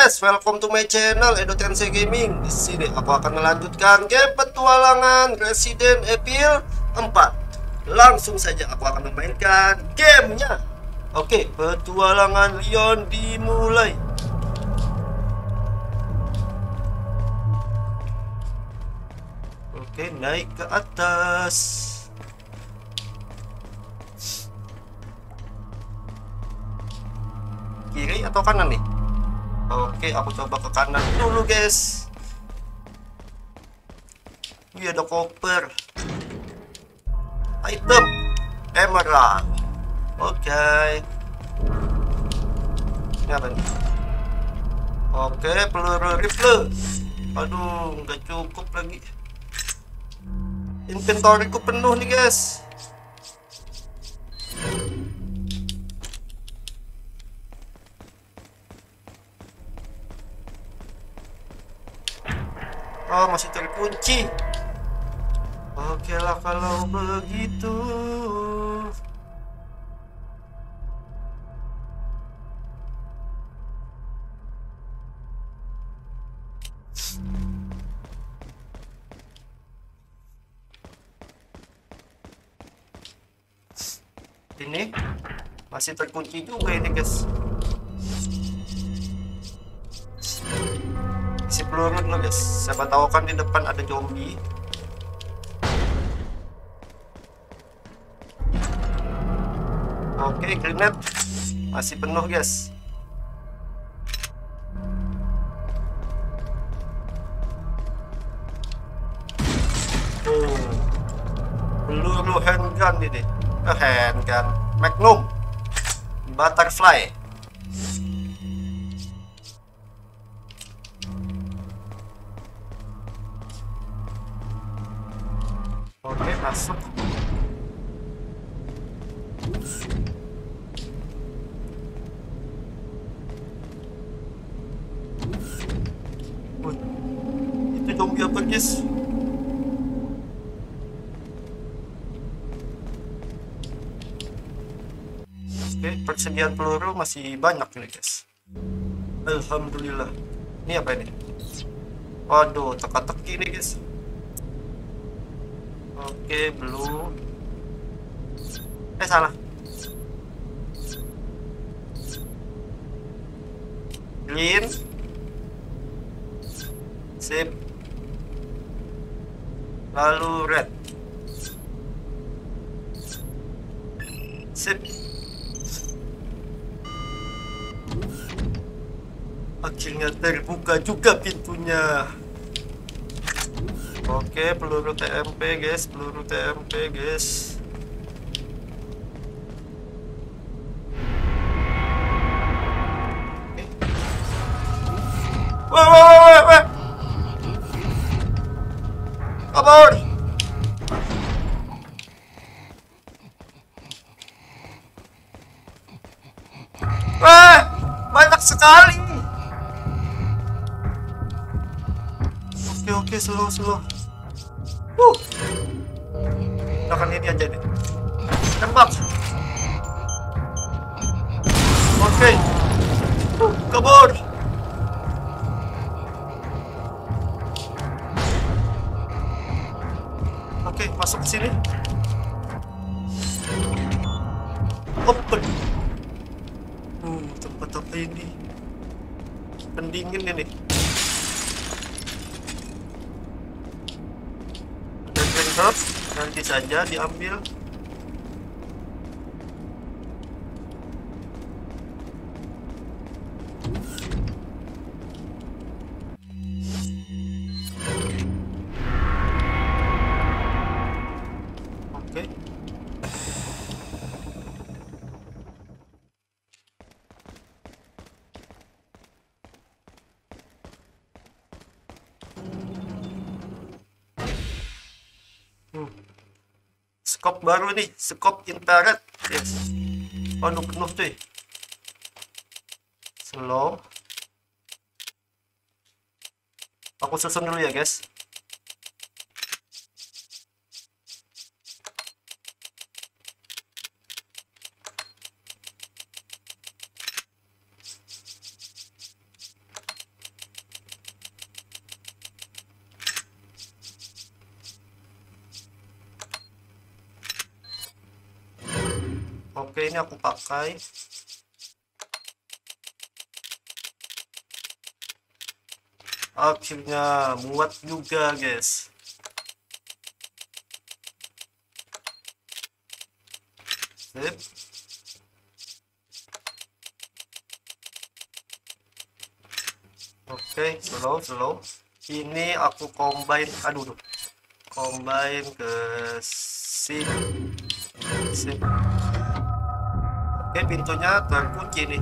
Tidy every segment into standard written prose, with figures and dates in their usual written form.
guys, welcome to my channel Edo Tensei Gaming. Di sini aku akan melanjutkan game petualangan Resident Evil 4. Langsung saja aku akan memainkan gamenya. Oke, petualangan Leon dimulai. Oke, naik ke atas. Kiri atau kanan nih? Oke, aku coba ke kanan dulu, guys. Ini ada koper. Item emerald. Oke. Ini apa nih? Oke, peluru rifle. Aduh, nggak cukup lagi. Inventoryku penuh nih, guys. Oh, masih terkunci. Oke lah kalau begitu. Ini masih terkunci juga ini, guys. Isi peluru dulu, guys. Siapa tahu kan di depan ada zombie. Oke, grenade masih penuh, guys. Peluru handgun ini. Handgun Magnum Butterfly. Oke, masuk. Itu zombie apa, guys? Oke, persediaan peluru masih banyak nih, guys. Alhamdulillah. Ini apa ini? Waduh, teka-teki nih, guys. Oke, blue. Salah. Green. Sip. Lalu red. Sip. Akhirnya terbuka juga pintunya. Oke, peluru TMP, guys. Peluru TMP, guys. Wah. Kabur. Wah, banyak sekali. Oke, slow. Gunakan ini aja deh. Tembak. Oke. Kabur. Oke, masuk ke sini. Open. Tempat apa ini? Pendingin ini. Nanti saja diambil. Oke. Scope baru nih, scope infrared, yes. Penuh cuy. Slow. Aku susun dulu ya, guys. Oke, ini aku pakai. Akhirnya muat juga, guys. Sip. Oke, slow. Ini aku combine, aduh, combine ke sini. Sip. Oke, pintunya terkunci nih.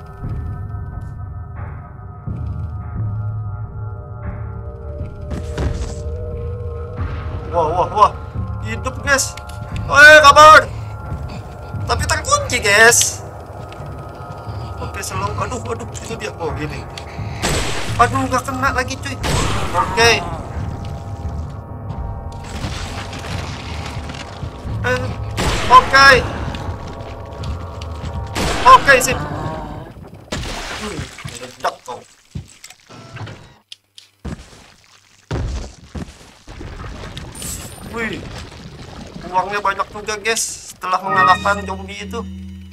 Wah, hidup, guys. Kabur. Tapi terkunci, guys. Oke, slow. Aduh, itu dia. Oh, gini. Aduh, nggak kena lagi, cuy. Oke. Oke, sip. Meledak kau. Wih, uangnya banyak juga, guys, setelah mengalahkan zombie itu.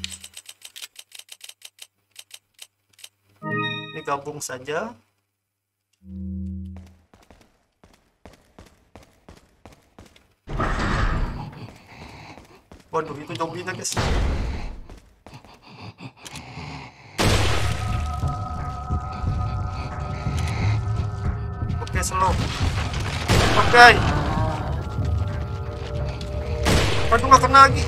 Ini gabung saja. Waduh, itu zombie-nya, guys. Oke, slow. Oke. Waduh, nggak kena lagi.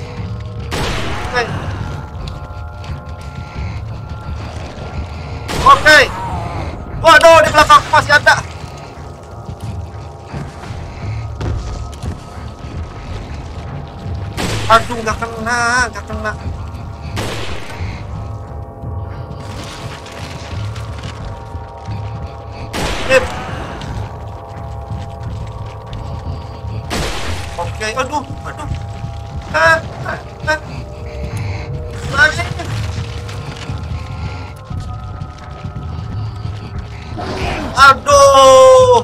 Oke. Waduh, di belakang masih ada. Aduh, nggak kena. Oke, aduh. Lagi. Aduh.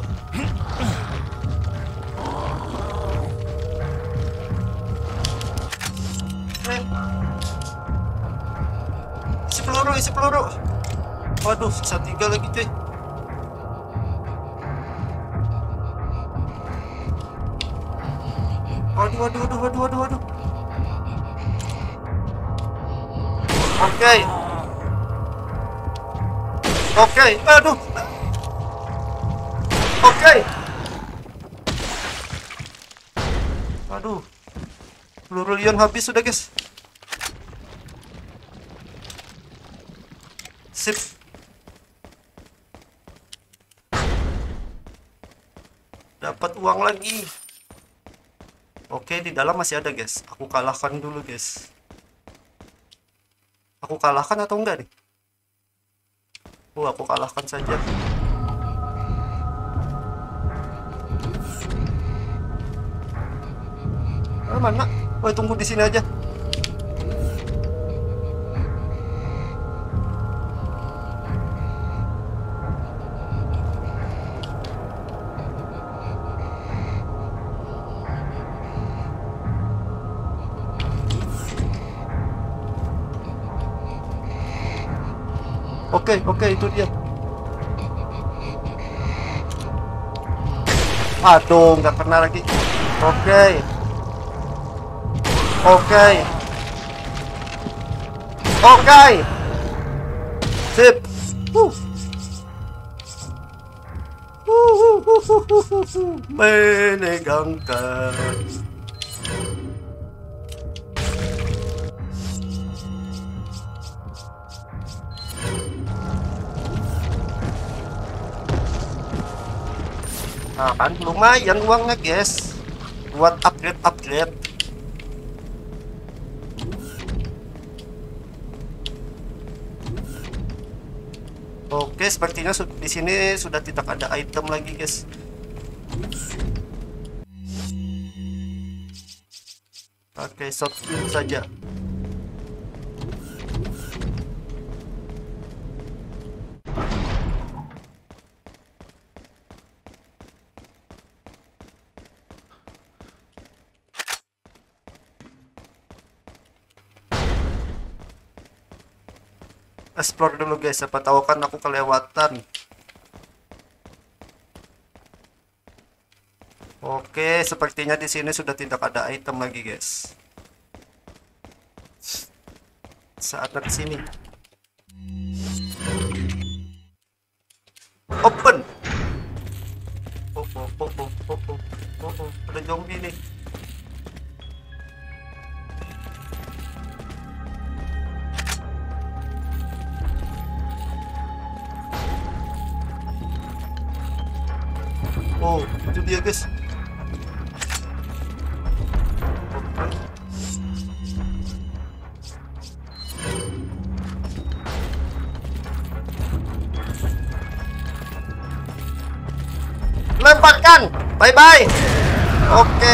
Isi peluru. Waduh, sisa 3 lagi, cuy. Waduh. Oke. Aduh. Oke. Aduh. Peluru Leon habis sudah, guys. Sip. Dapat uang lagi. Oke, di dalam masih ada, guys. Aku kalahkan dulu, guys. Aku kalahkan atau enggak nih? Aku kalahkan saja. Mana? Tunggu di sini aja. Oke, itu dia. Aduh, nggak kena lagi. Oke. Sip. Menegangkan. Nah, kan lumayan uangnya, guys, buat upgrade. Oke, sepertinya di sini sudah tidak ada item lagi, guys. Oke, shotgun saja. explore dulu guys, siapa tahu kan aku kelewatan. Oke, sepertinya di sini sudah tidak ada item lagi guys. Saatnya ke sini. Open. Ada zombie nih. Oh, itu dia guys. Lemparkan, bye bye. Oke,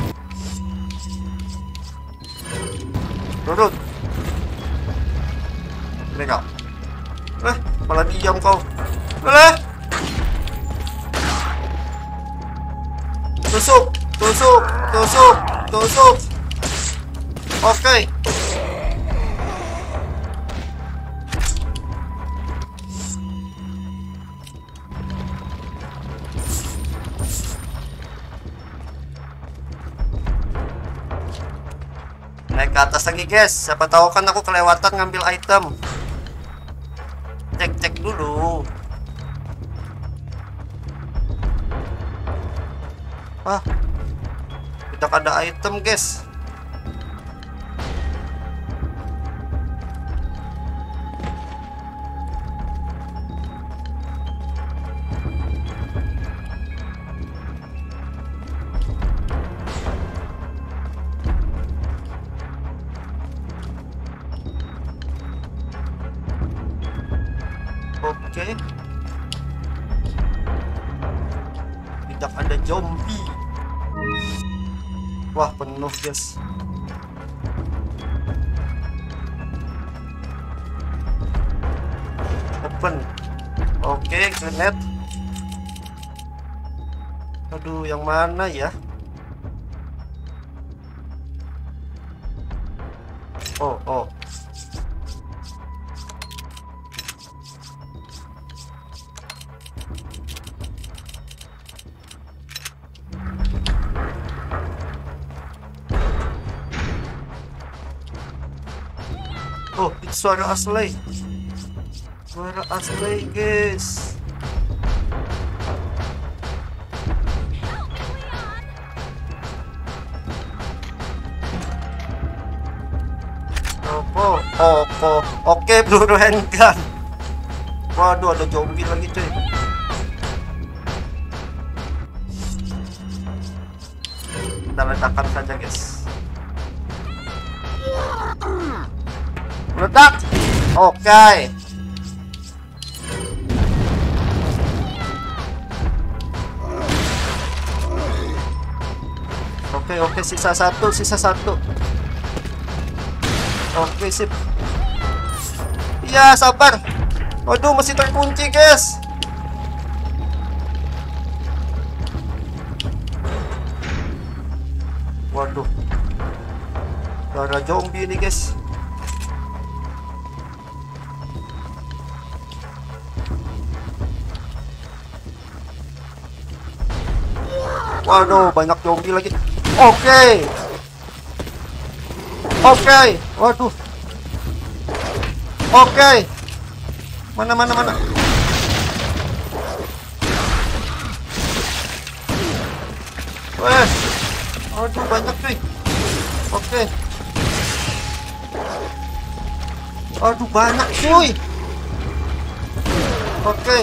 turun. Ini kau, malah diam kau. Tusuk. Oke. Naik ke atas lagi guys, siapa tahu kan aku kelewatan ngambil item. Cek dulu. Tidak ada item guys. Oke. Tidak ada zombie. Wah, penuh guys. Open. Oke, grenade. Aduh, yang mana ya? Oh. Oh, itu suara asli. Suara asli, guys. Oke, peluru handgun. Waduh, ada zombie lagi cuy. Kita letakkan saja guys. Meledak. Oke. Oke, sisa satu. Oke, sip. Iya, sabar. Waduh, masih terkunci, guys. Waduh. Ada zombie nih, guys. Waduh, banyak zombie lagi. Oke. Waduh. Oke. Mana. Wes. Aduh, banyak cuy. Oke. Aduh, banyak cuy. Oke.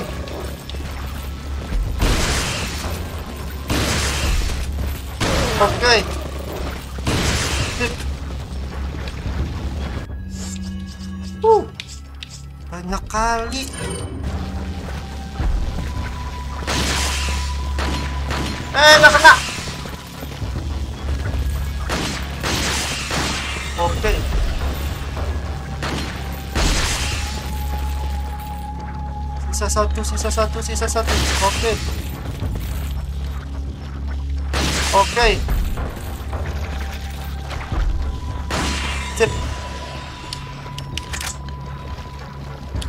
Banyak kali. Nggak kena. Oke. Sisa satu. Oke. Sip.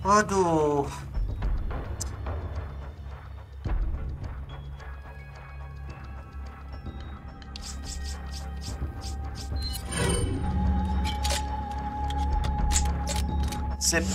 Aduh. Sip.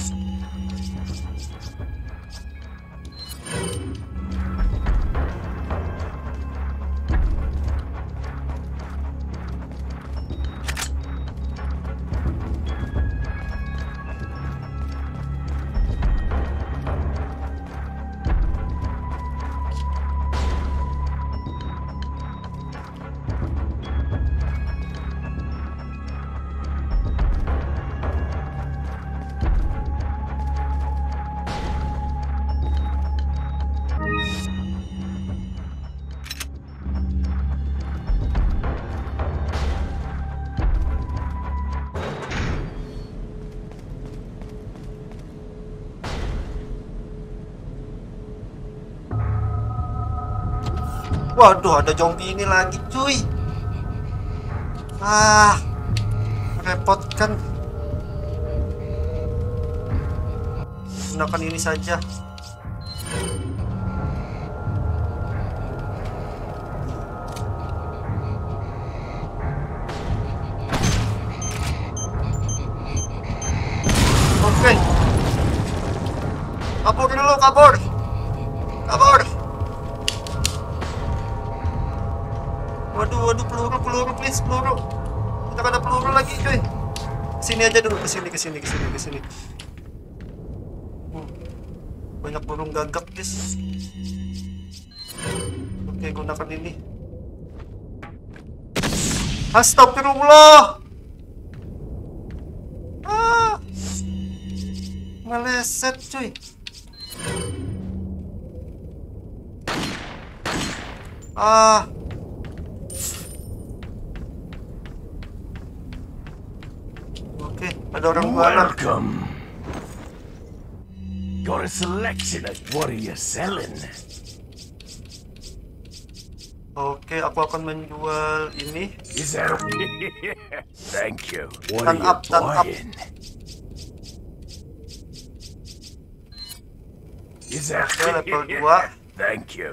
Waduh, ada zombie ini lagi, cuy. Ah, merepotkan. Gunakan ini saja. Oke. Kabur dulu, kabur. Kabur. Waduh, peluru, please, peluru. Kita ada peluru lagi, cuy. Kesini aja dulu, kesini. Banyak burung gagak, guys. Oke, gunakan ini. Astagfirullah. Meleset, cuy. Oke, ada orang jualan. Got a selection of what are you selling? Oke, aku akan menjual ini. Is that Thank you. What Turn are up, you turn up. buying? Is that Oke, level 2. Thank you.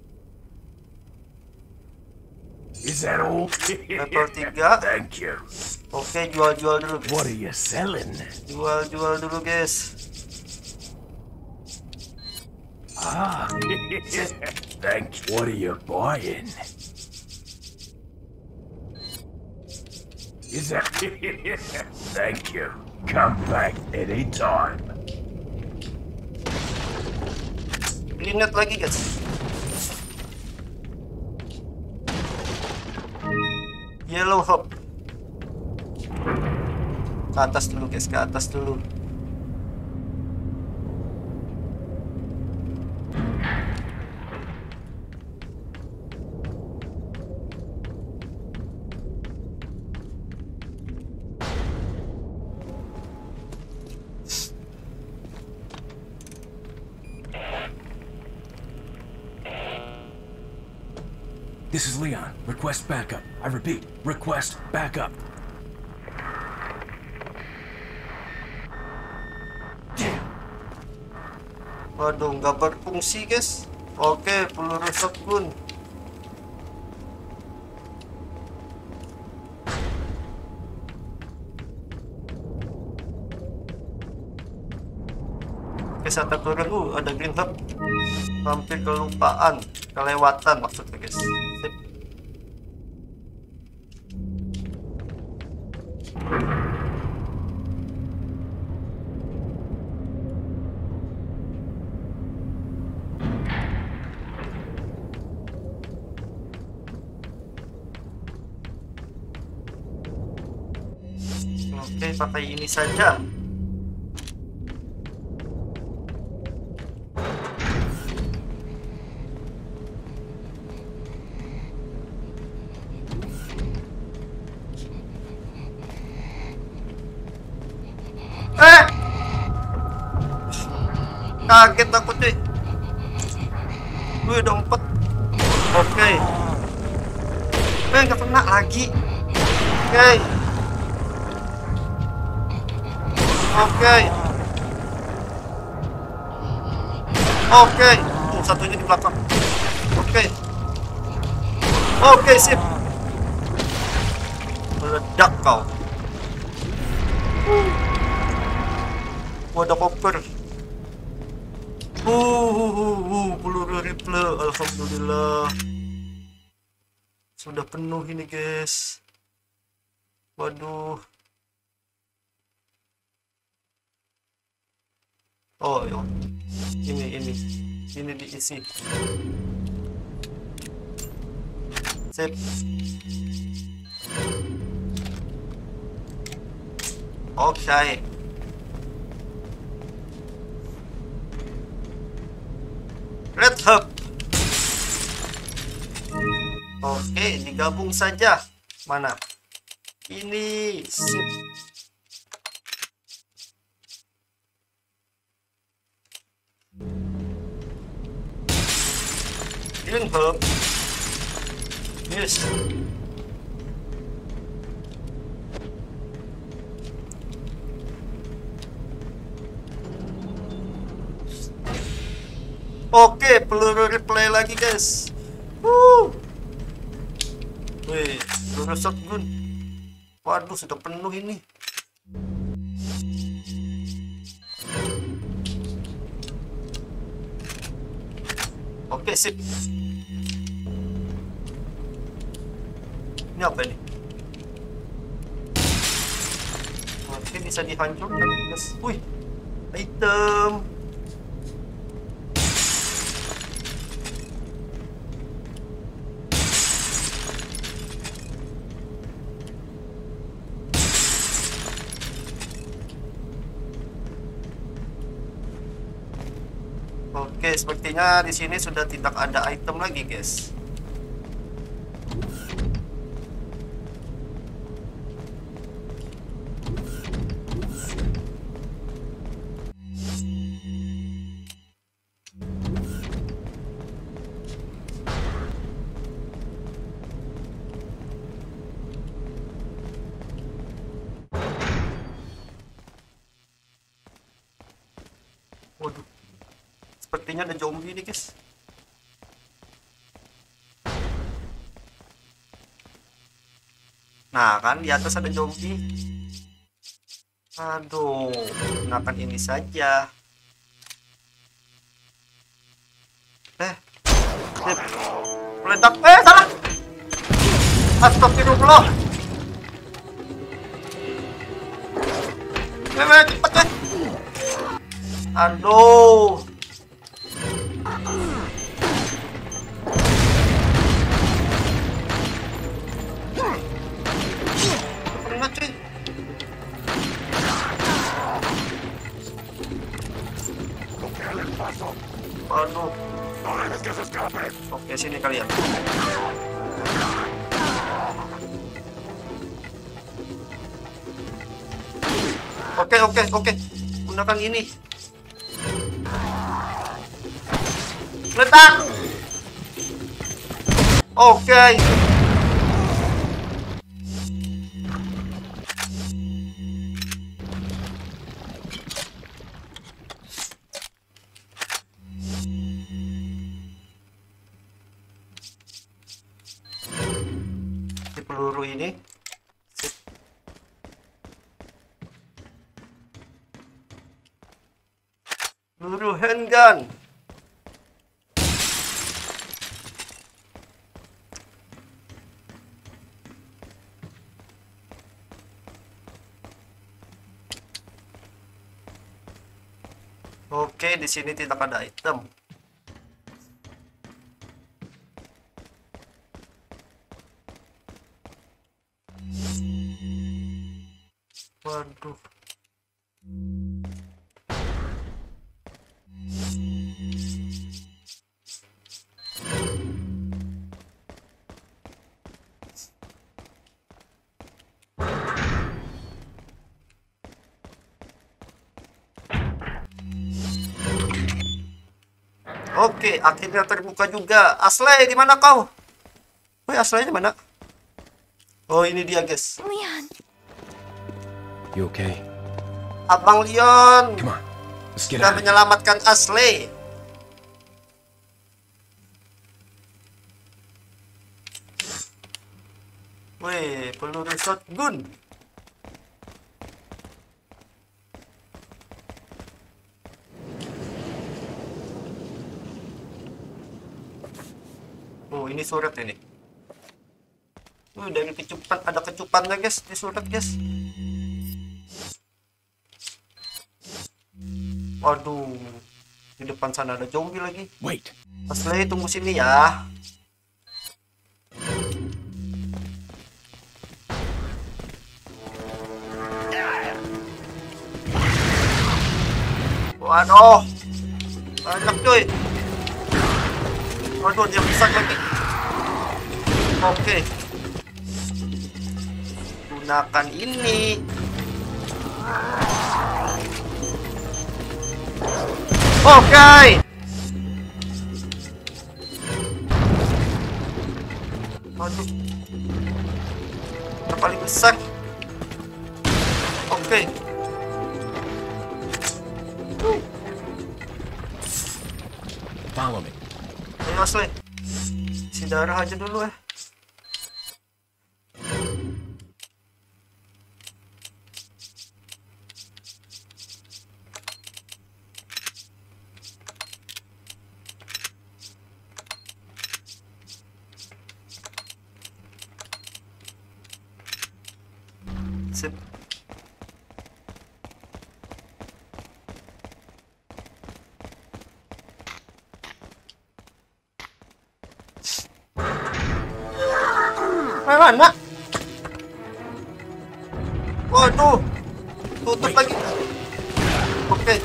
Is that all? Level 3. Thank you. Oke, jual dulu, guys. What are you selling? Jual dulu, guys. Thank you. What are you buying? Is that Thank you. Come back anytime. Beli net lagi, guys. Yellow hop. Ke atas dulu, guys, ke atas dulu. This is Leon. Request backup. I repeat, request backup. Waduh, nggak berfungsi, guys. Oke, peluru shotgun. Oke, saat turun, ada green hub. Hampir kelupaan, kelewatan maksudnya, guys. Sip. Oke, pakai ini saja. Kaget aku, cuy. Gue udah 4. Oke. Nggak kena lagi. Oke. Oke. Satunya di belakang. Oke. Oke, sip. Meledak kau. Ada koper. Peluru rifle. Alhamdulillah. Sudah penuh ini, guys. Waduh. Oh, ya. Ini diisi. Sip. Oke. Red Hub. Oke, digabung saja. Mana? Ini. Sip. Green Hub. Yes. Oke, peluru replay lagi, guys. Wih, peluru shotgun. Waduh, sudah penuh ini. Oke, sip. Ini apa ini? Oke, bisa dihancurkan, guys. Wih, item. Oke, sepertinya di sini sudah tidak ada item lagi, guys. Waduh. Sepertinya ada zombie nih, guys. Nah, kan di atas ada zombie. Aduh, gunakan ini saja. Sip. Meledak. Salah. Astagfirullah. Cepet ya. Aduh. Pernah, cuy. Aduh. Oke, sini kalian. Oke. Gunakan ini. Letak. Oke. Di peluru ini. Peluru handgun. Oke, di sini tidak ada item. Waduh. Oke, akhirnya terbuka juga. Ashley, di mana kau? Woi, Ashley di mana? Oh, ini dia, guys. Leon. You okay? Abang Leon Come on, let's get sudah out. menyelamatkan Ashley. Weh, peluru shotgun. Oh, ini surat ini. Dari kecupan, ada kecupannya guys di surat guys. Waduh, di depan sana ada zombie lagi. Wait. Asli, tunggu sini ya. Waduh, banyak cuy. Waduh, dia besar lagi. Oke, gunakan ini. Oke. Waduh, yang paling besar. Oke. Follow me. Ayo Asli, isi darah aja dulu ya. Sip. Mana? Waduh, tutup lagi. Oke.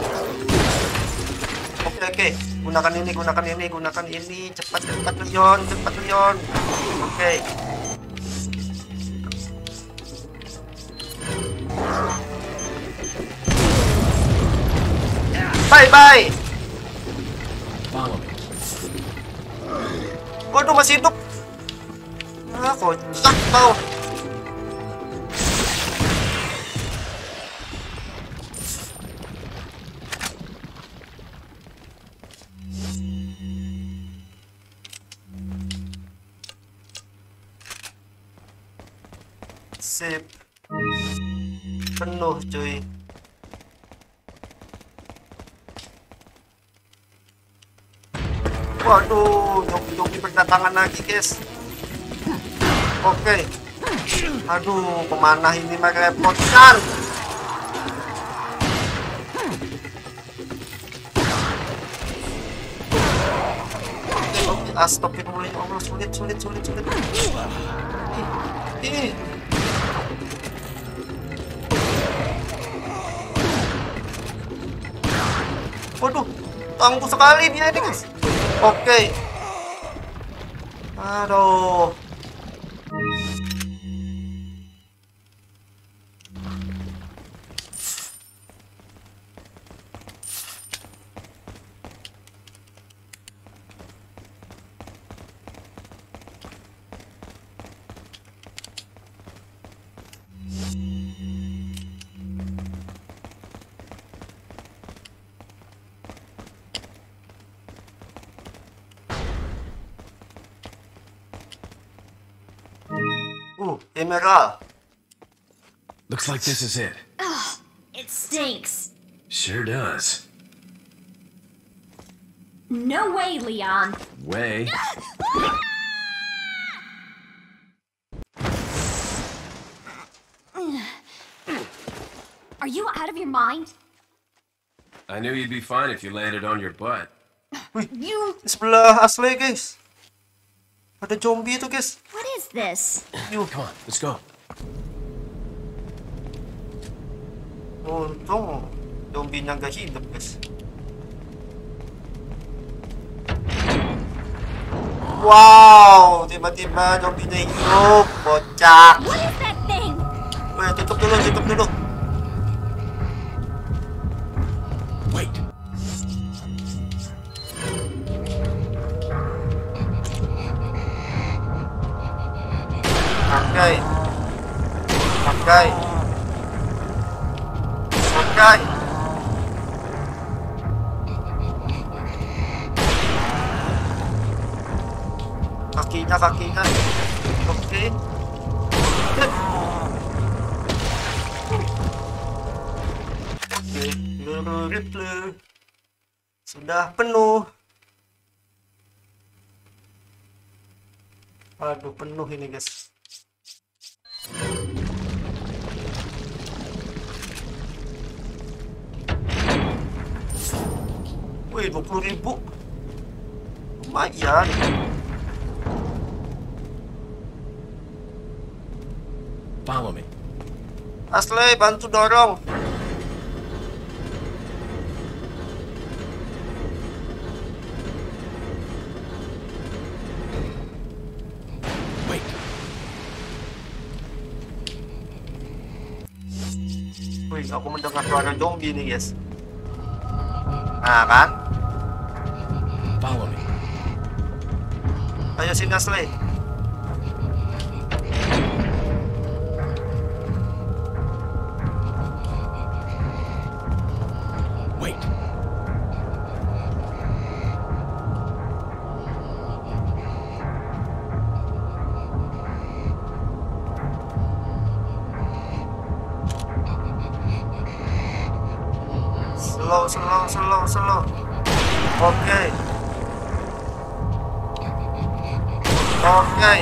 Oke. Gunakan ini. Cepat Leon. Oke. Bye. Follow me. Waduh, masih hidup. Ah, kocak kau. Sip. Penuh cuy. Waduh, zombie berdatangan lagi guys. Oke. Aduh, kemana ini merepotkan. Oke. Astagfirullah, ya Allah, sulit. Ih. Waduh, tangguh sekali dia ini guys. Oke. Aduh. Emerald. Looks like this is it. It stinks. Sure does. No way, Leon. Way. Are you out of your mind? I knew you'd be fine if you landed on your butt. Wih, You... di sebelah Asli guys. Ada zombie itu guys. What is this? Come on, let's go. Untung zombie-nya nggak hidup guys. Wow, tiba-tiba zombie-nya hidup. Kocak. What is that thing? Weh, tutup dulu. Wait. Pakai. Kakinya. Oke. triple. Sudah penuh. Aduh, penuh ini guys. Wih, 20.000. Lumayan. Follow me. Asli, bantu dorong. Wait. Wih, aku mendengar suara zombie nih guys. Nah kan? Follow me. Ayo sini Asli. Wait. Slow. Oke. Oke.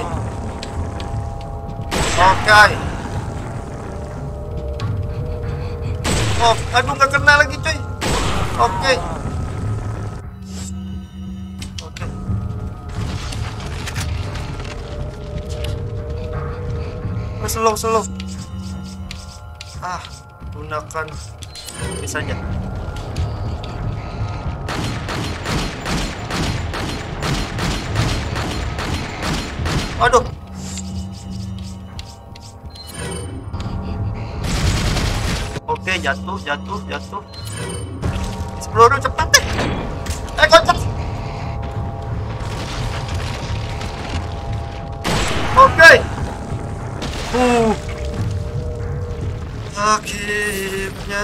Oh, aduh nggak kena lagi cuy. Oke. Slow. Gunakan ini saja. Aduh. Oke, jatuh. Explore cepat deh. Kocak. Oke. Akhirnya.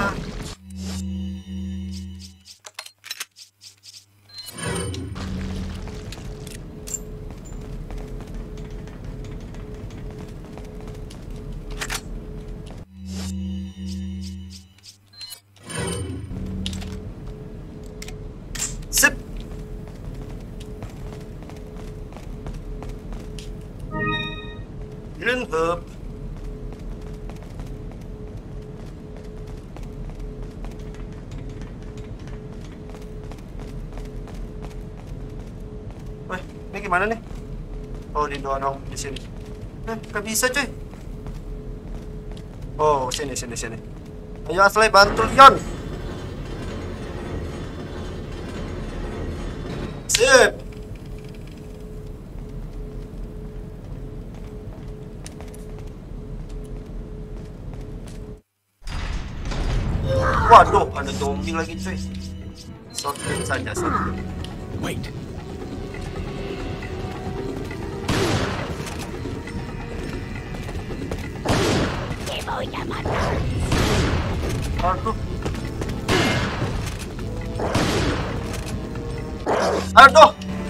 Sip. Green herb. Weh, ini gimana nih? Oh, didorong di sini. Gak bisa cuy. Oh, sini. Ayo Asli, bantu Leon. Sip. Waduh, ada zombie lagi cuy. Shotgun saja. Wait. Aduh.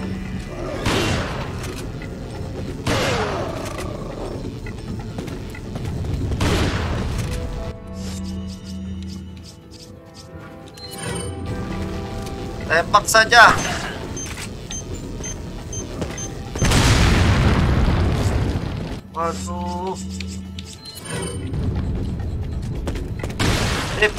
Tembak saja. Waduh. Sip.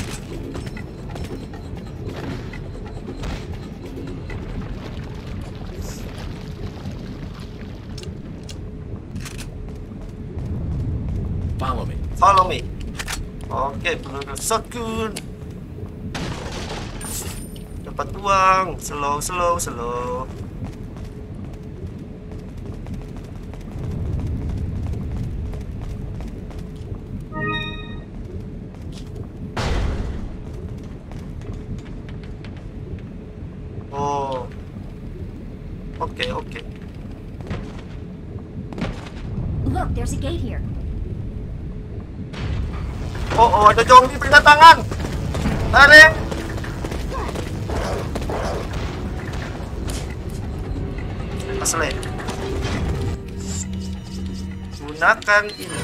Follow me. Oke, peluru shotgun. Dapat uang. Slow. Oh. Oke. Look, there's a gate here. Oh, ada zombie berdatangan. Lari. Asli. Gunakan ini.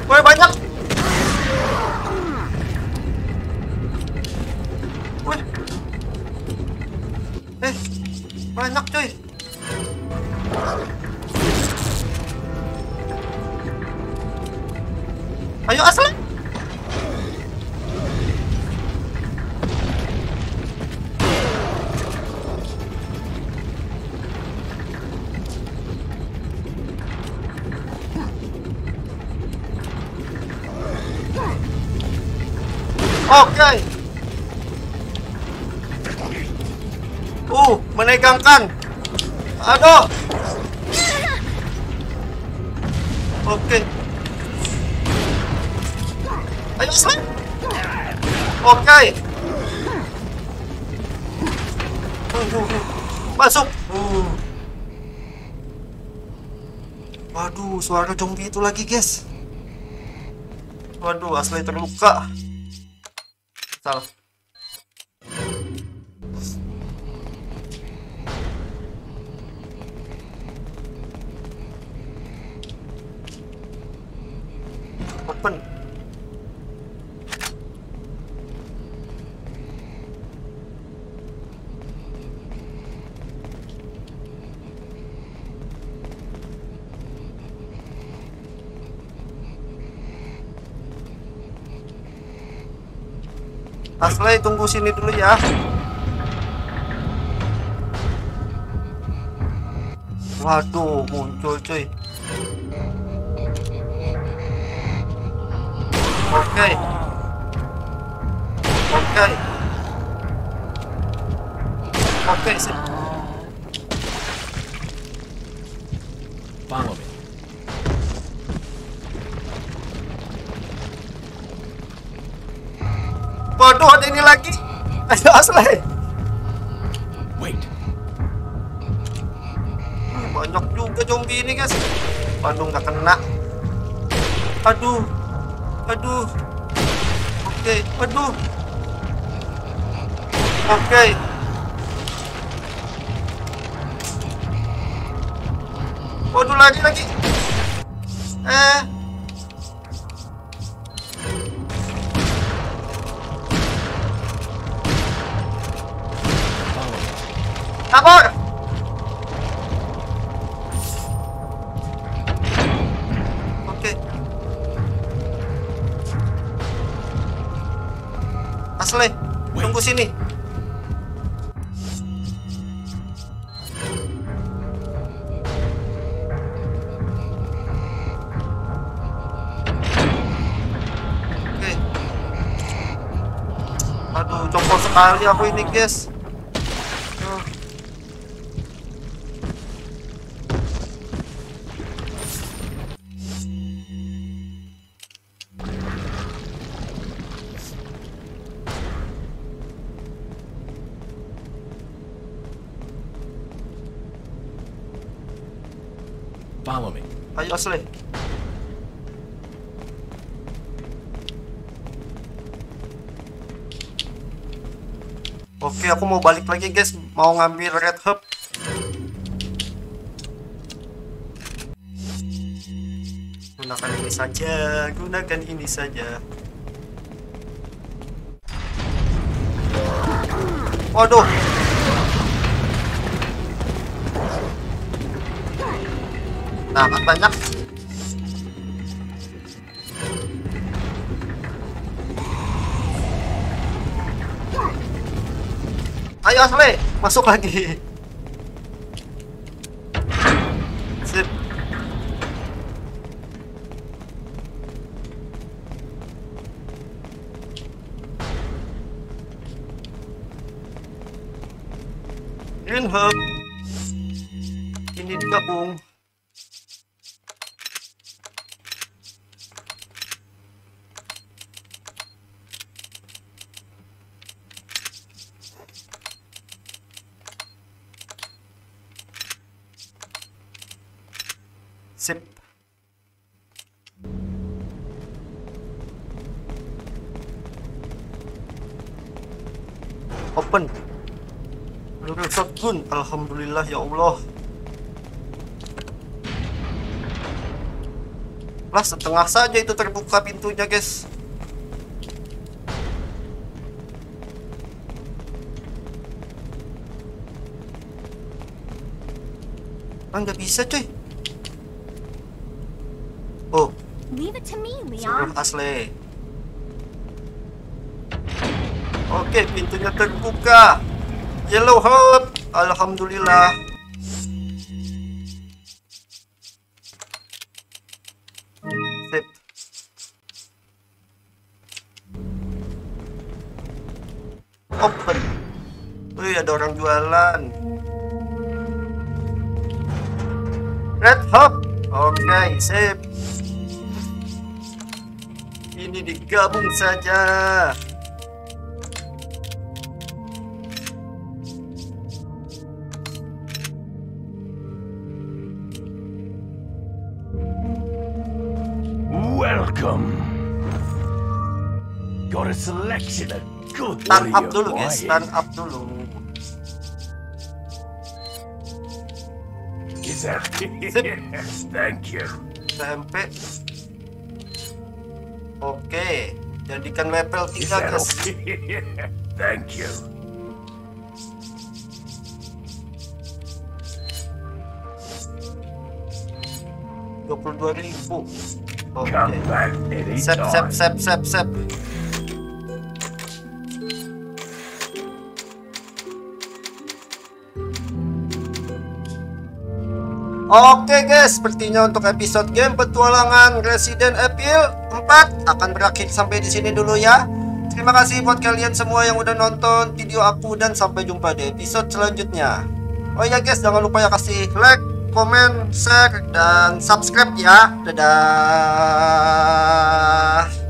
Woi, banyak. Woi. Banyak cuy. Ayo asal. Oke. Menegangkan. Aduh. Oke. Ayo selain. Oke. Masuk. Waduh, suara zombie itu lagi, guys. Waduh, asli terluka. Salah. Open. Asli tunggu sini dulu ya. Waduh, muncul cuy. Oke. Oke, sip. Follow me. Waduh, ada ini lagi. Ayo asli. Wait. Banyak juga zombie ini, guys. Waduh, nggak kena. Aduh. Oke. Waduh. Oke. Waduh, lagi. Kabur. Oke. Asli, tunggu sini. Oke. Aduh, copot sekali aku ini, guys. Follow me. Ayo asli. Oke, aku mau balik lagi, guys. Mau ngambil red herb. Gunakan ini saja. Waduh. Nah, banyak. Ayo asli, masuk lagi. Sip. Green herb. Ini digabung. Sip. Open. Peluru shotgun. Alhamdulillah ya Allah. Lah, setengah saja itu terbuka pintunya, guys. Ah, nggak bisa, cuy. Oh, Leave it to me, suruh Leon. Ashley. Oke, pintunya terbuka. Yellow heart. Alhamdulillah. Sip. Open. Wih, ada orang jualan. Red Hawk. Oke, sip. Ini digabung saja. Welcome. Got a selection of good Stand up warrior dulu, guys. wine. Stand up dulu. Is that? Thank you. SMP. Oke, jadikan level Is 3, that guys. okay? Thank you. $22.000. Oke. Come back Sep, anytime. sep. Oke guys, sepertinya untuk episode game petualangan Resident Evil 4 akan berakhir sampai di sini dulu ya. Terima kasih buat kalian semua yang udah nonton video aku dan sampai jumpa di episode selanjutnya. Oh ya guys, jangan lupa ya kasih like, komen, share, dan subscribe ya. Dadah.